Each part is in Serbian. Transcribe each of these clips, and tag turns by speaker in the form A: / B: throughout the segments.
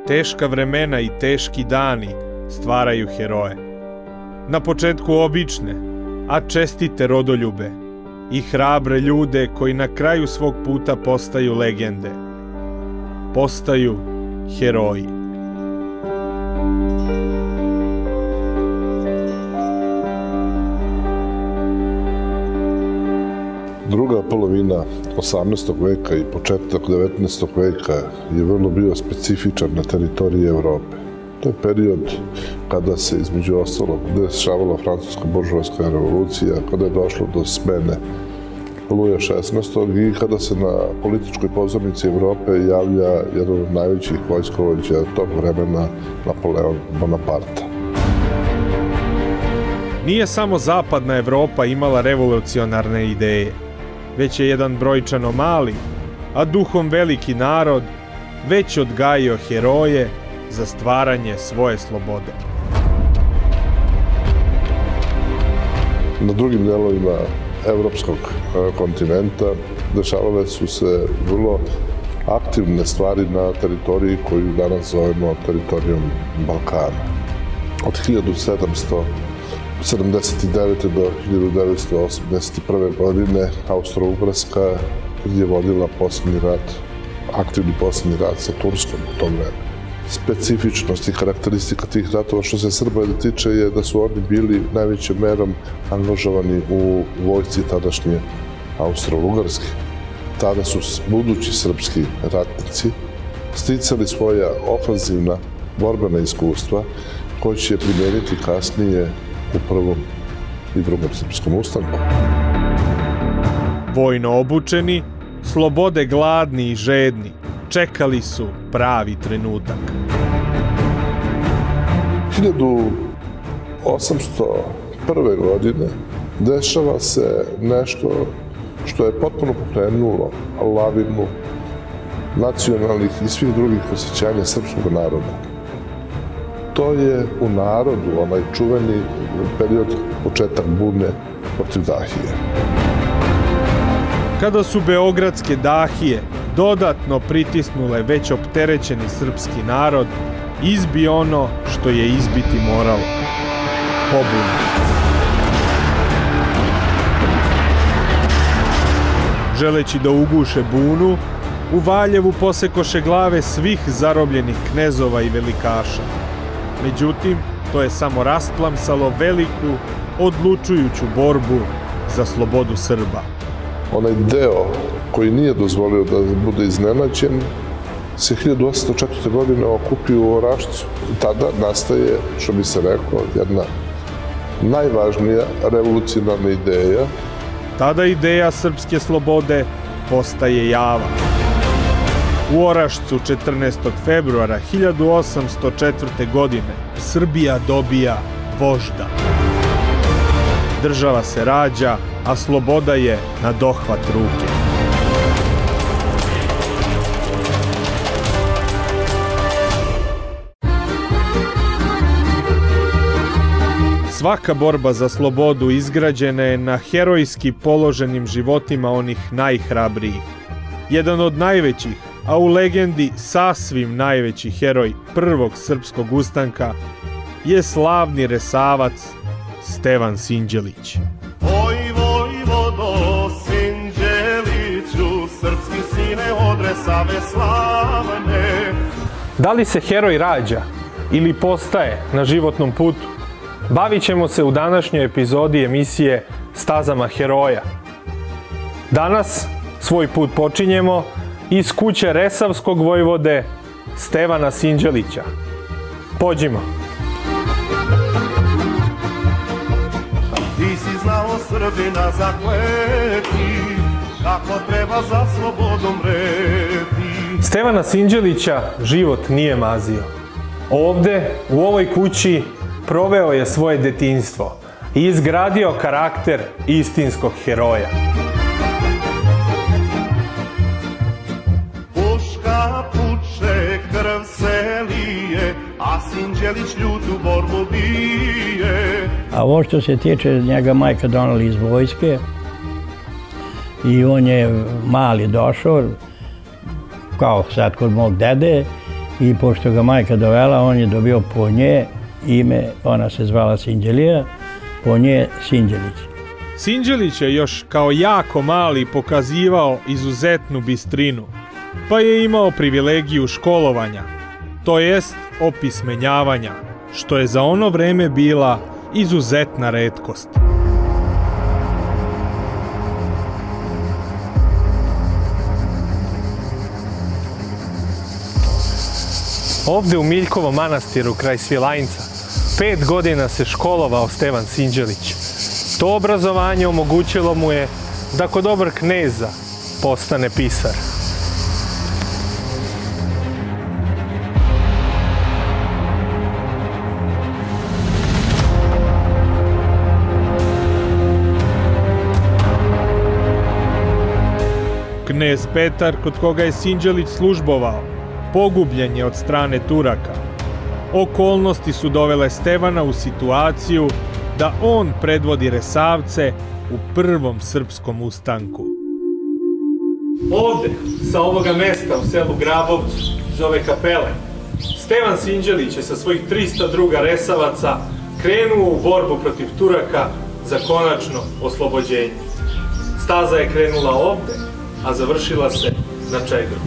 A: teška vremena i teški dani stvaraju heroje. Na početku obične, a čestite rodoljube i hrabre ljude koji na kraju svog puta postaju legende. Postaju heroji.
B: Druga polovina 18. veka i početak 19. veka je vrlo bio specifičan na teritoriji Evrope. To je period kada se između ostalog dešavala francuska buržoaska revolucija, kada je došlo do smene Luja XVI. I kada se na političkoj pozornici Evrope javlja jedan od najvećih vojskovođa tog vremena, Napoleon Bonaparte.
A: Nije samo zapadna Evropa imala revolucionarne ideje, već je jedan brojčano mali, a duhom veliki narod već odgajio heroje za stvaranje svoje slobode.
B: Na drugim delovima evropskog kontinenta dešavale su se vrlo aktivne stvari na teritoriji koju danas zovemo teritorijom Balkana. Od 1779. do 1981. godine Austro-Ugarska je vodila posljednji rat, aktivni posljednji rat sa Turskom u to vreme. Specifičnost i karakteristika tih ratova što se Srba tiče je da su oni bili najvećom merom angažovani u vojsci tadašnje Austro-Ugarske. Tada su budući srpski ratnici sticali svoja ofanzivna borbena iskustva koje će primijeniti kasnije u Prvom i Drugom srpskom ustanku.
A: Vojno obučeni, slobode gladni i žedni, čekali su pravi trenutak.
B: 1801. godine dešava se nešto što je potpuno pokrenulo lavinu nacionalnih i svih drugih osjećanja srpskog naroda. To je u narodu onaj čuveni period početak bune protiv dahije.
A: Kada su beogradske dahije dodatno pritisnule već opterećeni srpski narod, izbi ono što je izbiti moralo. Pobuna. Želeći da uguše bunu, u Valjevu posekoše glave svih zarobljenih knezova i velikaša. Međutim, to je samo rasplamsalo veliku, odlučujuću borbu za slobodu Srba.
B: Onaj deo koji nije dozvolio da bude iznenađen se 1804. godine okupio u Orašcu. Tada nastaje, što bi se reklo, jedna najvažnija revolucionarna ideja.
A: Tada ideja srpske slobode postaje java. U Orašcu 14. februara 1804. godine Srbija dobija vožda. Država se rađa, a sloboda je na dohvat ruke. Svaka borba za slobodu izgrađena je na herojski položenim životima onih najhrabrijih. Jedan od najvećih, a u legendi sasvim najveći heroj prvog srpskog ustanka je slavni resavac Stevan Sinđelić.
C: Oj, vojvodo Sinđeliću, srpski sine od Resave slavne.
D: Da li se heroj rađa ili postaje na životnom putu? Bavit ćemo se u današnjoj epizodi emisije Stazama heroja. Danas svoj put počinjemo iz kuće resavskog vojvode Stevana Sinđelića. Pođimo!
C: Ti si znao Srbina zakleti, kako treba za slobodom mreti.
D: Stevana Sinđelića život nije mazio. Ovde, u ovoj kući, proveo je svoje detinjstvo i izgradio karakter istinskog heroja.
C: Puška puče, krv se lije, a Sinđelić ljutu borbu bije.
E: A ovo što se tiče njega, majka donala iz vojske i on je mali došao, kao sad kod mog dede, I pošto ga majka dovela, on je dobio po nje ime, ona se zvala Sinđelija, po nje Sinđelić.
A: Sinđelić je još kao jako mali pokazivao izuzetnu bistrinu, pa je imao privilegiju školovanja, to jest opismenjavanja, što je za ono vreme bila izuzetna retkost.
D: Ovde u Miljkovom manastiru kraj Svilajnca 5 godina se školovao Stevan Sinđelić. To obrazovanje omogućilo mu je da kod dobrog kneza postane pisar.
A: Knez Petar, kod koga je Sinđelić službovao, pogubljen je od strane Turaka. Okolnosti su dovele Stevana u situaciju da on predvodi Resavce u prvom srpskom ustanku. Ovde, sa ovoga mesta u selu Grabovcu, iz ove kapele, Stevan Sinđelić je sa svojih 300 druga Resavaca krenuo u borbu protiv Turaka za konačno oslobođenje. Staza je krenula ovde, a završila se na Čegru.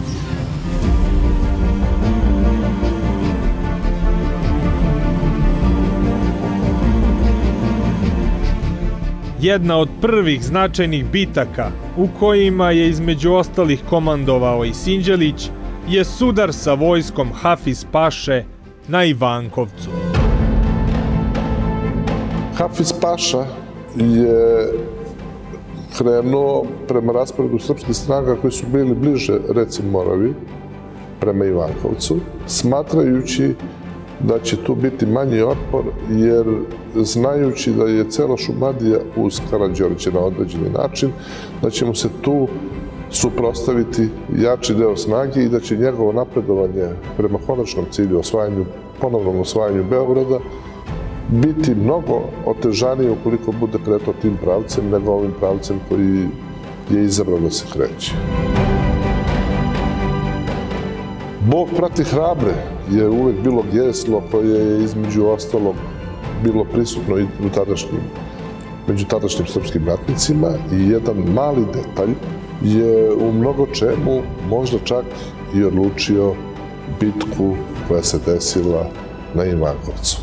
A: Jedna od prvih značajnih bitaka u kojima je između ostalih komandovao i Sinđelić je sudar sa vojskom Hafiz Paše na Ivankovcu.
B: Hafiz Paša je krenuo prema rasporedu srpskih snaga koji su bili bliže reci Moravi, prema Ivankovcu, smatrajući da će tu biti manji otpor, jer znajući da je cela Šumadija uz Karađorđe na određeni način, da će mu se tu suprotstaviti jači deo snage i da će njegovo napredovanje prema konačnom cilju, ponovnom osvajanju Beograda, biti mnogo otežanije ukoliko bude kretao tim pravcem nego ovim pravcem koji je izabrao da se kreće. Bog prati hrabre je uvek bilo geslo koje je između ostalog bilo prisutno i među tadašnjim srpskim ratnicima i jedan mali detalj je u mnogo čemu možda čak i odlučio bitku koja se desila na Ivankovcu.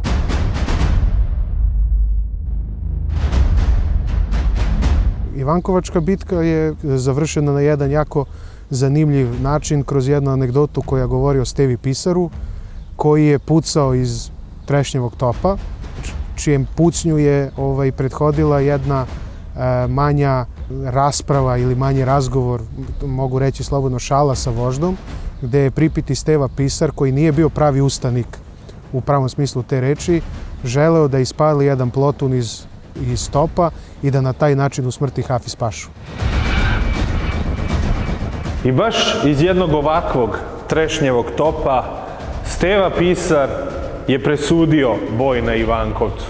F: Ivankovačka bitka je završena na jedan jako zanimljiv način kroz jednu anegdotu koja govori o Stevi Pisaru, koji je pucao iz trešnjevog topa, čijem pucnju je prethodila jedna manja rasprava ili manji razgovor, mogu reći slobodno šala sa voždom, gde je pripiti Steva Pisar, koji nije bio pravi ustanik u pravom smislu te reči, želeo da ispali jedan plotun iz topa i da na taj način usmrti Hafiz Pašu.
D: I baš iz jednog ovakvog trešnjevog topa Steva Pisar je presudio boj na Ivankovcu.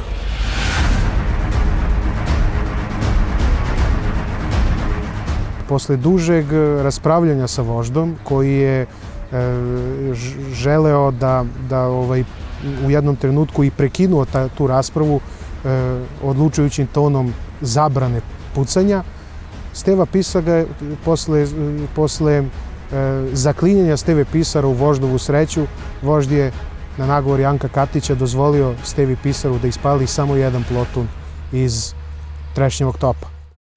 F: Posle dužeg raspravljanja sa voždom, koji je želeo da u jednom trenutku i prekinuo tu raspravu odlučujućim tonom zabrane pucanja, Steva Pisar ga posle zaklinjanja Steve Pisara u voždovu sreću, vožd je na nagovor Janka Katića dozvolio Stevi Pisaru da ispali samo jedan plotun iz trešnjevog topa.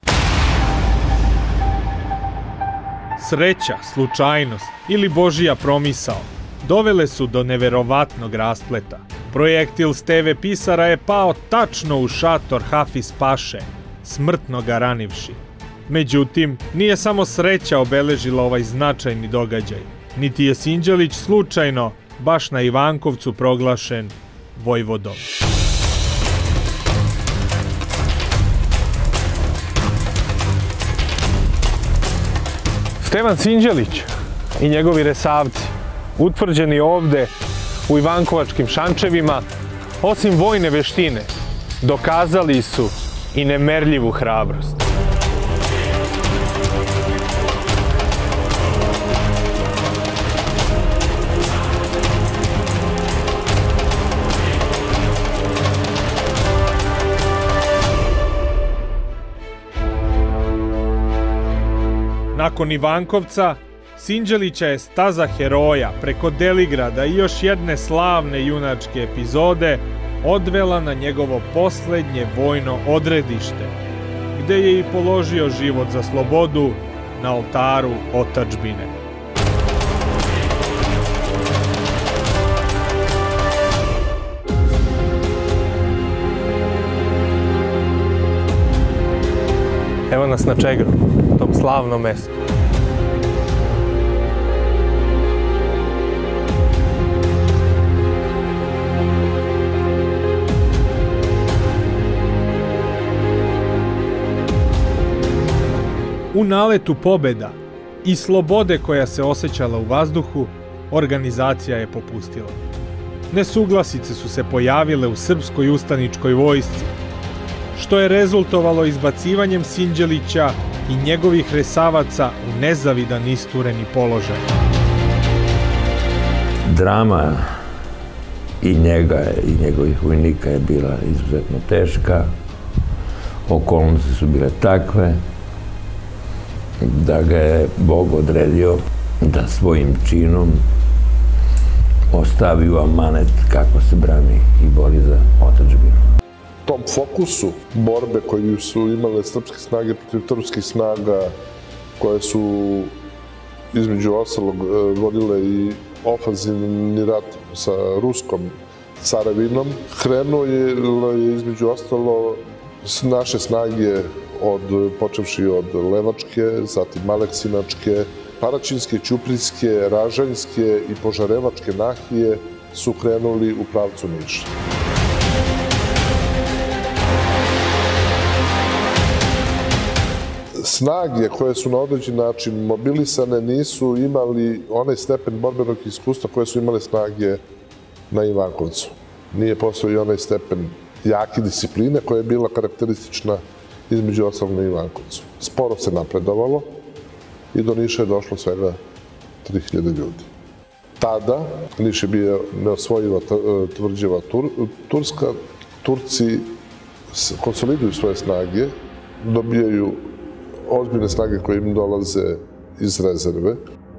A: Sreća, slučajnost ili Božija promisao dovele su do neverovatnog raspleta. Projektil Steve Pisara je pao tačno u šator Hafiz Paše, smrtno ga ranivši. Međutim, nije samo sreća obeležila ovaj značajni događaj, niti je Sinđelić slučajno baš na Ivankovcu proglašen vojvodom.
D: Stevan Sinđelić i njegovi Resavci, utvrđeni ovde u Ivankovačkim šančevima, osim vojne veštine, dokazali su i nemerljivu hrabrost.
A: Nakon Ivankovca, Sinđelića je staza heroja preko Deligrada i još jedne slavne junačke epizode odvela na njegovo poslednje vojno odredište, gde je i položio život za slobodu na oltaru otadžbine.
D: Evo nas na Čegru, tom slavnom mestu.
A: U naletu pobeda i slobode koja se osjećala u vazduhu, organizacija je popustila. Nesuglasice su se pojavile u srpskoj ustaničkoj vojsci, što je rezultovalo izbacivanjem Sinđelića i njegovih resavaca u nezavidan istureni položaj.
G: Drama i njega i njegovih vojnika je bila izuzetno teška. Okolnosti su bile takve da ga je Bog odredio da svojim činom ostavi u amanet kako se brani i bori za otadžbinu.
B: Tom fokusu borbe koju su imale srpske snage protiv turskih snaga, koje su između ostalog vodile i ofanzivni rat sa ruskom caravinom, krenuo je između ostalo naše snage počevši od Levačke, zatim Aleksinačke, Paraćinske, Ćuprijske, Ražanjske i Požarevačke nahije su krenuli u pravcu Niša. Snage koje su na određen način mobilisane nisu imali onaj stepen borbenog iskustva koje su imale snage na Ivankovcu. Nije postojao i onaj stepen jake discipline koja je bila karakteristična između ostalog na Ivankovcu. Sporo se napredovalo i do Niša je došlo svega 3000 ljudi. Tada Niš je bio neosvojiva tvrđava Turska. Turci konsoliduju svoje snage, dobijaju ozbiljne snage koje im dolaze iz rezerve.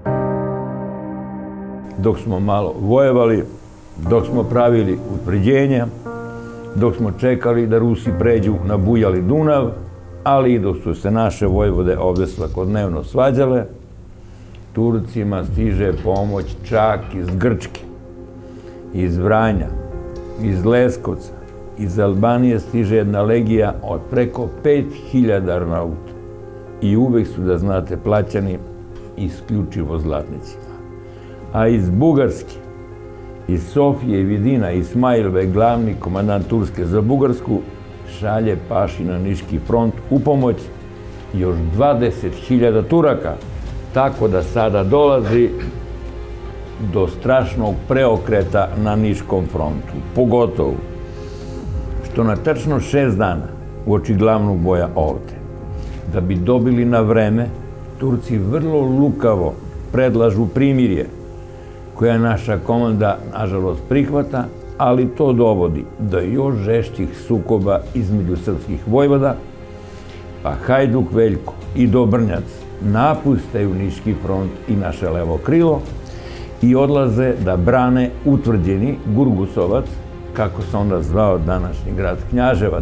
G: Dok smo malo vojevali, dok smo pravili utvrđenja, dok smo čekali da Rusi pređu na bujali Dunav, ali i dok su se naše vojvode ovde svakodnevno svađale, Turcima stiže pomoć čak iz Grčke, iz Vranja, iz Leskovca, iz Albanije stiže jedna legija od preko 5000 Arnauta. I uvek su, da znate, plaćani isključivo zlatnicima. A iz Bugarske, iz Sofije i Vidina, Ismailove, glavni komandant Turske za Bugarsku, šalje paši na Niški front u pomoć još 20.000 Turaka, tako da sada dolazi do strašnog preokreta na Niškom frontu. Pogotovo što na tačno 6 dana uoči glavnog boja ovde, da bi dobili na vreme, Turci vrlo lukavo predlažu primirje, koja naša komanda, nažalost, prihvata, ali to dovodi do još žešćih sukoba između srpskih vojvoda, pa Hajduk Veljko i Dobrnjac napustaju Niški front i naše levo krilo i odlaze da brane utvrđeni Gurgusovac, kako se onda zvao današnji grad Knjaževac.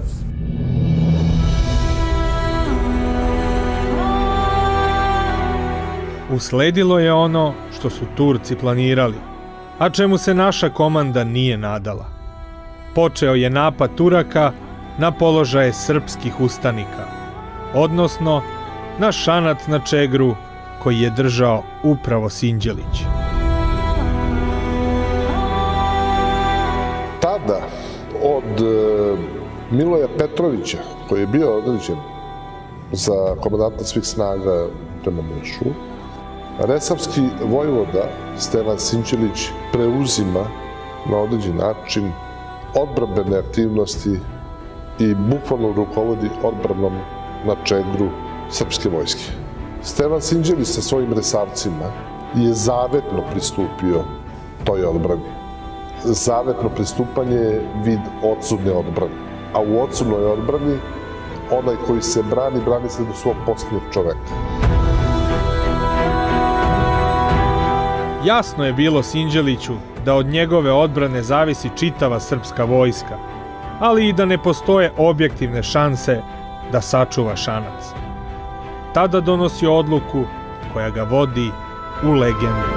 A: Usledilo je ono što su Turci planirali, a čemu se naša komanda nije nadala. Počeo je napad Turaka na položaje srpskih ustanika, odnosno na Šanac na Čegru koji je držao upravo Sinđelić.
B: Tada od Miloja Petrovića, koji je bio određen za komandanta svih snaga prema Nišu, resavski vojvoda Stevan Sinđelić preuzima na određen način odbrambene aktivnosti i bukvalno rukovodi odbranom na Čegru srpske vojske. Stevan Sinđelić sa svojim resavcima je zavetno pristupio toj odbrani. Zavetno pristupanje je vid odsudne odbrane, a u odsudnoj odbrani onaj koji se brani, brani se do svog posljednjeg čoveka.
A: Jasno je bilo Sinđeliću da od njegove odbrane zavisi čitava srpska vojska, ali i da ne postoje objektivne šanse da sačuva Šanac. Tada donosi odluku koja ga vodi u legendu.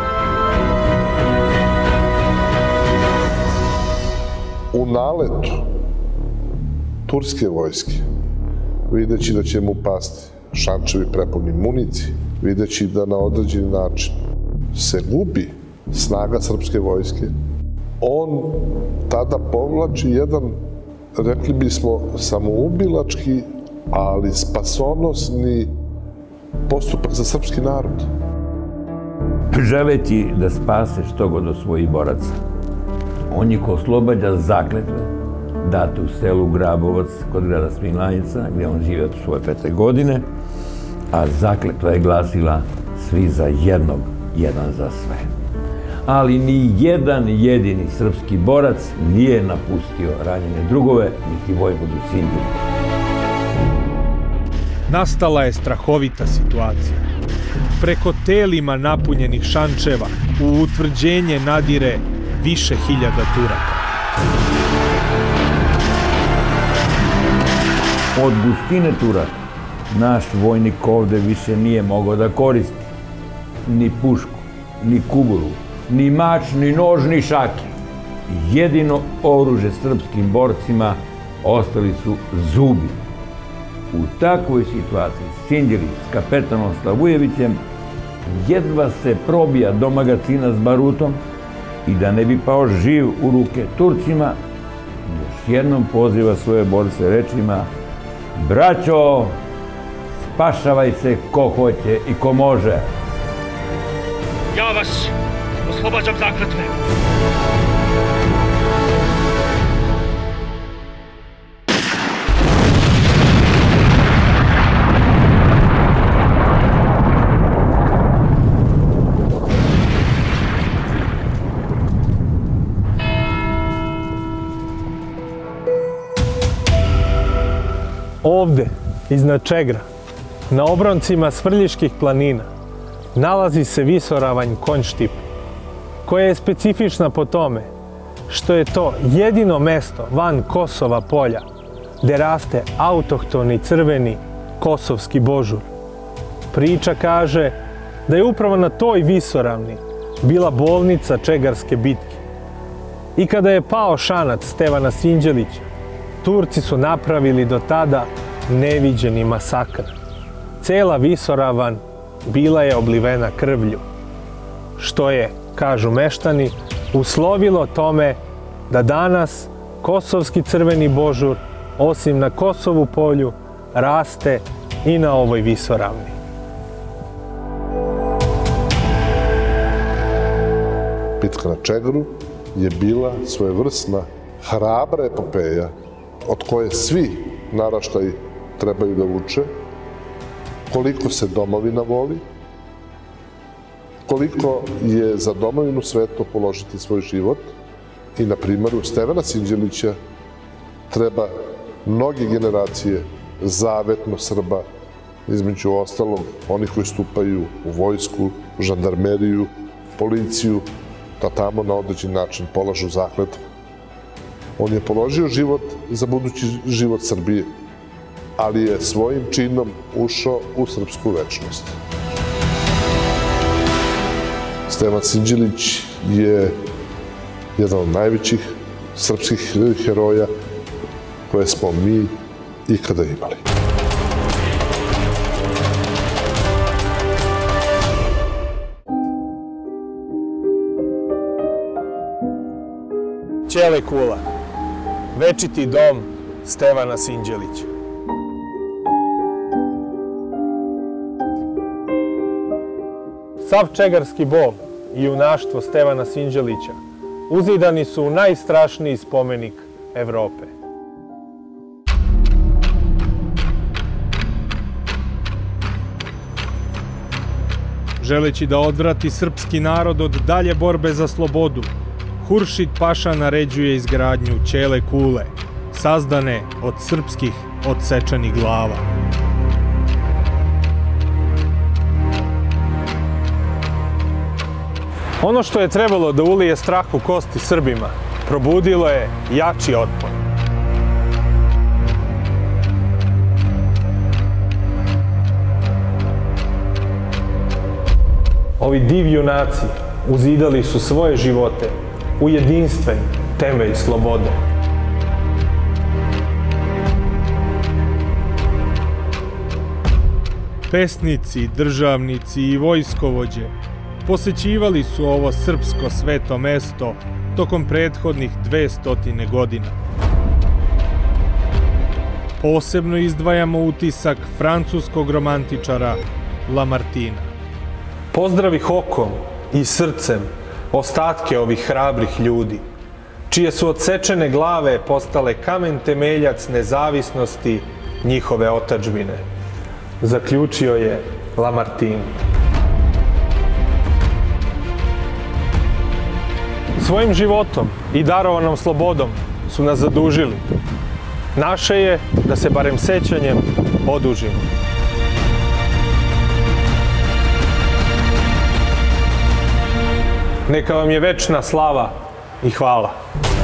B: U naletu turske vojske, videći da će mu pasti šančevi prepuni municije, videći da na određeni način se gubi snaga srpske vojske, on tada povlači jedan, rekli bismo, samoubilački, ali spasonosni postupak za srpski narod.
G: Želeći da spase što god od svojih boraca, on je oslobađa zakletve date u selu Grabovac kod grada Smilanica, gdje on žive od svoje 5. godine, a zakletva je glasila svi za jednog, jedan za sve. Ali ni jedan jedini srpski borac nije napustio ranjene drugove, niti vojvodu Sinđelića.
A: Nastala je strahovita situacija. Preko telima napunjenih šančeva u utvrđenje nadire više hiljada Turaka.
G: Od gustine Turaka naš vojnik ovde više nije mogao da koristi ni pušku, ni kuburu, ni mač, ni nož, ni šake. Jedino oružje srpskim borcima ostali su zubi. U takvoj situaciji Sinđelić s kapetanom Slavujevićem jedva se probija do magacina s barutom i da ne bi pao živ u ruke Turcima, još jednom poziva svoje borce rečima: braćo, spašavaj se ko hoće i ko može.
H: Ja vas oslobađam zakletve.
D: Ovde, iznad Čegra, na obroncima Svrljiških planina, nalazi se visoravanj Konjštip, koja je specifična po tome što je to jedino mesto van Kosova polja gde raste autohtoni crveni kosovski božur. Priča kaže da je upravo na toj visoravni bila bolnica Čegarske bitke. I kada je pao Šanac Stevana Sinđelića, Turci su napravili do tada neviđeni masakr. Cela visoravan bila je oblivena krvlju, što je, kažu meštani, uslovilo tome da danas kosovski crveni božur, osim na Kosovu polju, raste i na ovoj visoravni.
B: Bitka na Čegru je bila svojevrsna hrabra epopeja od koje svi naraštaji trebaju da uče koliko se domovina voli, koliko je za domovinu sveto položiti svoj život i na primeru Stevana Sinđelića treba mnoge generacije zavetno Srba, između ostalog onih koji stupaju u vojsku, žandarmeriju, policiju, da tamo na određen način polažu zakletvu. On je položio život za budući život Srbije, ali je svojim činom ušao u srpsku večnost. Stevan Sinđelić je jedan od najvećih srpskih heroja koje smo mi ikada imali.
A: Ćele kula, večiti dom Stevana Sinđelića.
D: Sav čegarski bol i junaštvo Stevana Sinđelića uzidani su u najstrašniji spomenik Evrope.
A: Želeći da odvrati srpski narod od dalje borbe za slobodu, Huršid Paša naređuje izgradnju Ćele kule, sazdane od srpskih odsečenih glava.
D: Ono što je trebalo da ulije strah u kosti Srbima, probudilo je jači otpor. Ovi div junaci uzidali su svoje živote u jedinstven temelj slobode.
A: Pesnici, državnici i vojskovođe posećivali su ovo srpsko sveto mesto tokom prethodnih 200 godina. Posebno izdvajamo utisak francuskog romantičara Lamartina.
D: Pozdravih okom i srcem ostatke ovih hrabrih ljudi, čije su odsečene glave postale kamen temeljac nezavisnosti njihove otadžbine, zaključio je Lamartin. Svojim životom i darovanom slobodom su nas zadužili. Naše je da se barem sećanjem odužimo. Neka vam je večna slava i hvala.